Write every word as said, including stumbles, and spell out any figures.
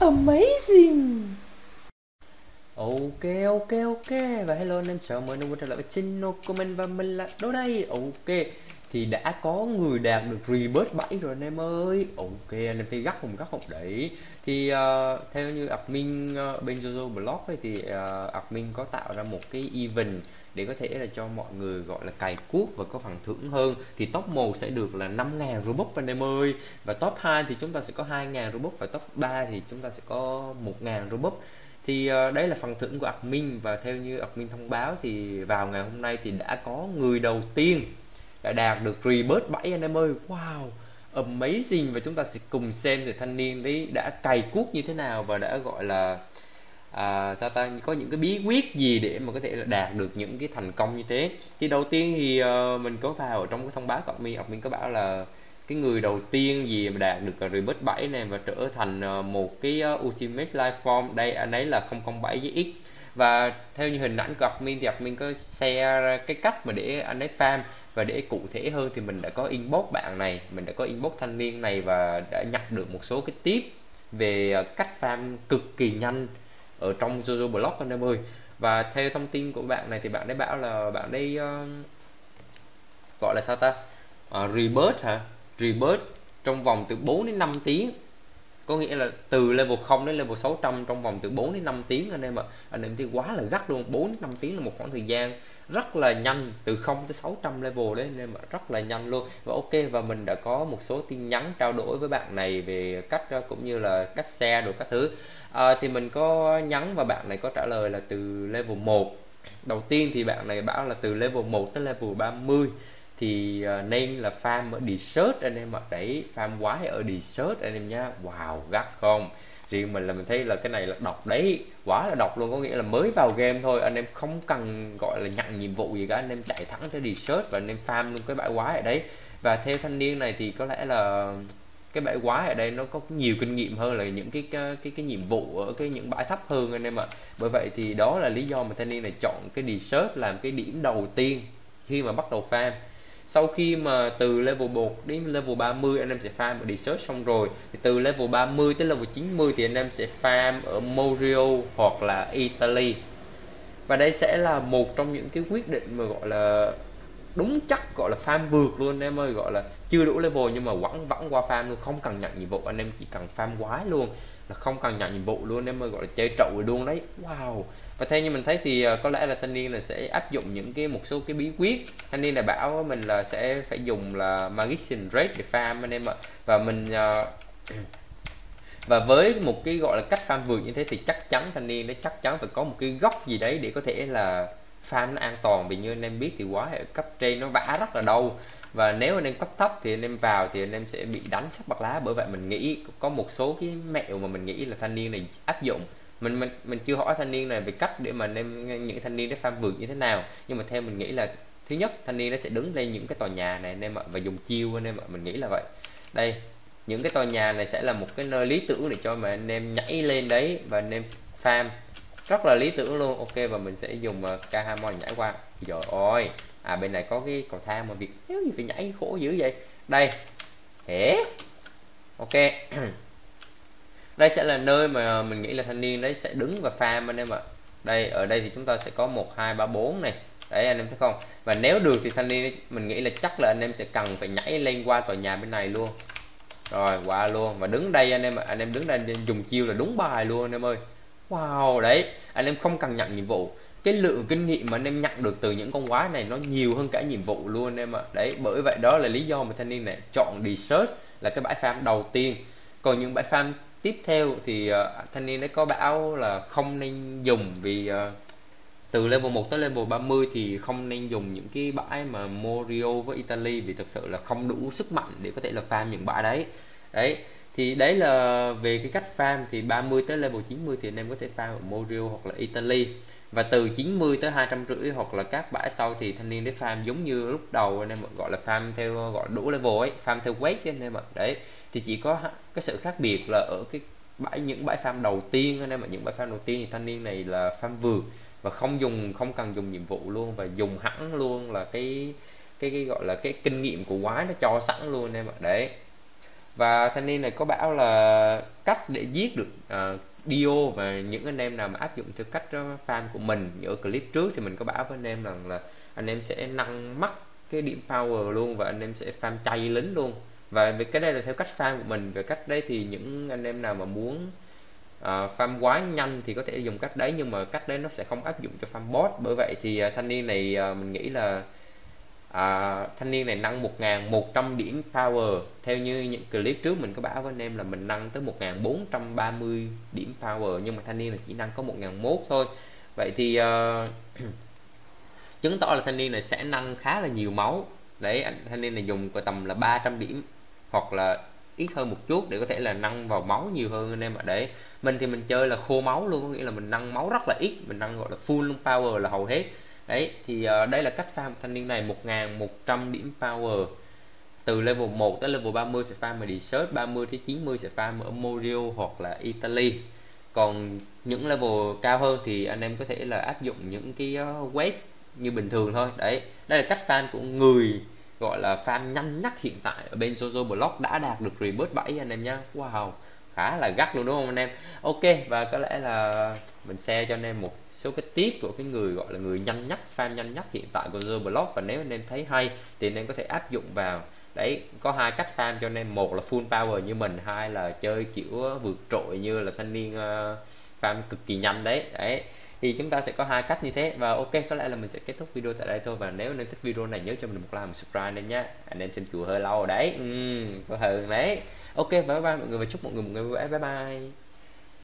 Amazing. Ok ok ok và hello anh em, chào mừng anh em quay trở lại với channel của mình và mình là Đô đây. Ok thì đã có người đạt được rebirth bảy rồi anh em ơi. Ok anh em thấy gắt không gắt không đấy. Thì uh, theo như admin uh, bên Jojo Blog ấy, thì uh, admin có tạo ra một cái event để có thể là cho mọi người gọi là cày cuốc và có phần thưởng hơn. Thì top một sẽ được là năm ngàn Robux anh em ơi, và top hai thì chúng ta sẽ có hai ngàn Robux, và top ba thì chúng ta sẽ có một ngàn Robux. Thì uh, đấy là phần thưởng của admin, và theo như admin thông báo thì vào ngày hôm nay thì đã có người đầu tiên đã đạt được rebirth bảy anh em ơi. Wow, amazing. Và chúng ta sẽ cùng xem thì thanh niên đấy đã cày cuốc như thế nào và đã gọi là à, sao ta có những cái bí quyết gì để mà có thể là đạt được những cái thành công như thế. Thì đầu tiên thì uh, mình có vào ở trong cái thông báo của admin, admin có bảo là cái người đầu tiên gì mà đạt được rebirth bảy này và trở thành một cái ultimate life form, đây anh ấy là không không bảy với X. Và theo như hình ảnh của admin thì admin có share cái cách mà để anh ấy farm, và để cụ thể hơn thì mình đã có inbox bạn này, mình đã có inbox thanh niên này và đã nhận được một số cái tip về cách farm cực kỳ nhanh ở trong Jojo Blog anh em ơi. Và theo thông tin của bạn này thì bạn ấy bảo là bạn ấy uh, gọi là sao ta uh, rebirth hả rebirth trong vòng từ bốn đến năm tiếng, có nghĩa là từ level không đến level sáu trăm trong vòng từ bốn đến năm tiếng anh em ạ. Anh em thấy quá là gắt luôn, bốn đến năm tiếng là một khoảng thời gian rất là nhanh, từ không tới sáu trăm level đấy anh em ạ, rất là nhanh luôn. Và ok, và mình đã có một số tin nhắn trao đổi với bạn này về cách cũng như là cách share đồ các thứ. À, thì mình có nhắn và bạn này có trả lời là từ level một. Đầu tiên thì bạn này bảo là từ level một tới level ba mươi thì uh, nên là farm ở desert anh em ạ. Đấy, farm quái ở desert anh em nhá. Wow, gắt không? Riêng mình là mình thấy là cái này là độc đấy, quá là độc luôn. Có nghĩa là mới vào game thôi, anh em không cần gọi là nhận nhiệm vụ gì cả, anh em chạy thẳng tới desert và anh em farm luôn cái bãi quái ở đấy. Và theo thanh niên này thì có lẽ là cái bãi quái ở đây nó có nhiều kinh nghiệm hơn là những cái cái cái, cái nhiệm vụ ở cái những bãi thấp hơn anh em ạ. Bởi vậy thì đó là lý do mà thanh niên này chọn cái desert làm cái điểm đầu tiên khi mà bắt đầu farm. Sau khi mà từ level một đến level ba mươi anh em sẽ farm ở desert xong rồi thì từ level ba mươi tới level chín mươi thì anh em sẽ farm ở Morio hoặc là Italy. Và đây sẽ là một trong những cái quyết định mà gọi là đúng chắc, gọi là farm vượt luôn anh em ơi, gọi là chưa đủ level nhưng mà vẫn vẫn qua farm luôn, không cần nhận nhiệm vụ, anh em chỉ cần farm quái luôn, là không cần nhận nhiệm vụ luôn anh em ơi, gọi là chơi trội luôn đấy. Wow. Và theo như mình thấy thì uh, có lẽ là thanh niên là sẽ áp dụng những cái một số cái bí quyết. Thanh niên này bảo với mình là sẽ phải dùng là Magician Rate để farm anh em ạ. Và mình uh, và với một cái gọi là cách farm vượt như thế thì chắc chắn thanh niên đấy chắc chắn phải có một cái góc gì đấy để có thể là farm nó an toàn. Vì như anh em biết thì quá ở cấp trên nó vã rất là đau, và nếu anh em cấp thấp thì anh em vào thì anh em sẽ bị đánh sắp bạc lá. Bởi vậy mình nghĩ có một số cái mẹo mà mình nghĩ là thanh niên này áp dụng. Mình mình mình chưa hỏi thanh niên này về cách để mà anh em những thanh niên để farm vượt như thế nào, nhưng mà theo mình nghĩ là thứ nhất thanh niên nó sẽ đứng lên những cái tòa nhà này anh em ạ và dùng chiêu anh em ạ, mình nghĩ là vậy. Đây, những cái tòa nhà này sẽ là một cái nơi lý tưởng để cho mà anh em nhảy lên đấy và anh em farm rất là lý tưởng luôn. Ok, và mình sẽ dùng uh, Kahamon nhảy qua. Rồi ôi, à bên này có cái cầu thang mà việc nếu gì phải nhảy khổ dữ vậy. Đây, hễ. Ok. Đây sẽ là nơi mà mình nghĩ là thanh niên đấy sẽ đứng và farm anh em ạ. Đây, ở đây thì chúng ta sẽ có một hai ba bốn này. Đấy anh em thấy không? Và nếu được thì thanh niên mình nghĩ là chắc là anh em sẽ cần phải nhảy lên qua tòa nhà bên này luôn. Rồi qua luôn và đứng đây anh em ạ, anh em đứng đây dùng chiêu là đúng bài luôn anh em ơi. Wow, đấy, anh em không cần nhận nhiệm vụ. Cái lượng kinh nghiệm mà anh em nhận được từ những con quái này nó nhiều hơn cả nhiệm vụ luôn anh em ạ. Đấy, bởi vậy đó là lý do mà thanh niên này chọn desert là cái bãi farm đầu tiên. Còn những bãi farm tiếp theo thì uh, thanh niên đấy có bảo là không nên dùng, vì uh, từ level một tới level ba mươi thì không nên dùng những cái bãi mà Morio với Italy, vì thực sự là không đủ sức mạnh để có thể là farm những bãi đấy. Đấy, thì đấy là về cái cách farm. Thì ba mươi tới level chín mươi thì anh em có thể farm ở Morio hoặc là Italy, và từ chín mươi tới hai trăm rưỡi hoặc là các bãi sau thì thanh niên để farm giống như lúc đầu anh em gọi là farm theo gọi đủ level ấy, farm theo weight anh em ạ. Đấy, thì chỉ có cái sự khác biệt là ở cái bãi những bãi farm đầu tiên anh em ạ. Những bãi farm đầu tiên thì thanh niên này là farm vượt và không dùng không cần dùng nhiệm vụ luôn, và dùng hẳn luôn là cái cái cái gọi là cái kinh nghiệm của quái nó cho sẵn luôn em ạ. Đấy, Và thanh niên này có bảo là cách để giết được uh, Dio, và những anh em nào mà áp dụng theo cách uh, farm của mình như ở clip trước thì mình có bảo với anh em rằng là anh em sẽ nâng mắt cái điểm power luôn, và anh em sẽ farm chay lính luôn. Và về cái đây là theo cách farm của mình. Về cách đấy thì những anh em nào mà muốn uh, farm quá nhanh thì có thể dùng cách đấy, nhưng mà cách đấy nó sẽ không áp dụng cho farm boss. Bởi vậy thì uh, thanh niên này uh, mình nghĩ là À, thanh niên này nâng một nghìn một trăm điểm power. Theo như những clip trước mình có bảo với anh em là mình nâng tới một nghìn bốn trăm ba mươi điểm power, nhưng mà thanh niên này chỉ nâng có một nghìn một thôi. Vậy thì uh, chứng tỏ là thanh niên này sẽ nâng khá là nhiều máu. Đấy, anh thanh niên này dùng có tầm là ba trăm điểm hoặc là ít hơn một chút để có thể là nâng vào máu nhiều hơn anh em ạ. Để mình thì mình chơi là khô máu luôn, có nghĩa là mình nâng máu rất là ít, mình nâng gọi là full power là hầu hết. Đấy thì uh, đây là cách farm thanh niên này, một nghìn một trăm điểm power. Từ level một tới level ba mươi sẽ farm ở Desert, ba mươi tới chín mươi sẽ farm ở Morio hoặc là Italy. Còn những level cao hơn thì anh em có thể là áp dụng những cái uh, quest như bình thường thôi. Đấy, đây là cách farm của người gọi là farm nhanh nhất hiện tại ở bên Jojo Block, đã đạt được rebirth bảy anh em nhé. Wow, khá là gắt luôn đúng không anh em? Ok, và có lẽ là mình share cho anh em một số cái tip của cái người gọi là người nhanh nhất, farm nhanh nhất hiện tại của Jojo Block, và nếu anh em thấy hay thì anh em có thể áp dụng vào. Đấy, có hai cách farm cho anh em, một là full power như mình, hai là chơi kiểu vượt trội như là thanh niên uh, farm cực kỳ nhanh đấy. Đấy thì chúng ta sẽ có hai cách như thế. Và ok, có lẽ là mình sẽ kết thúc video tại đây thôi. Và nếu anh em thích video này nhớ cho mình một like, một subscribe lên nhé. Anh em trên chùa hơi lâu rồi đấy, ừ, có hơn đấy. Ok, bye bye mọi người và chúc mọi người một ngày vui vẻ. Bye bye.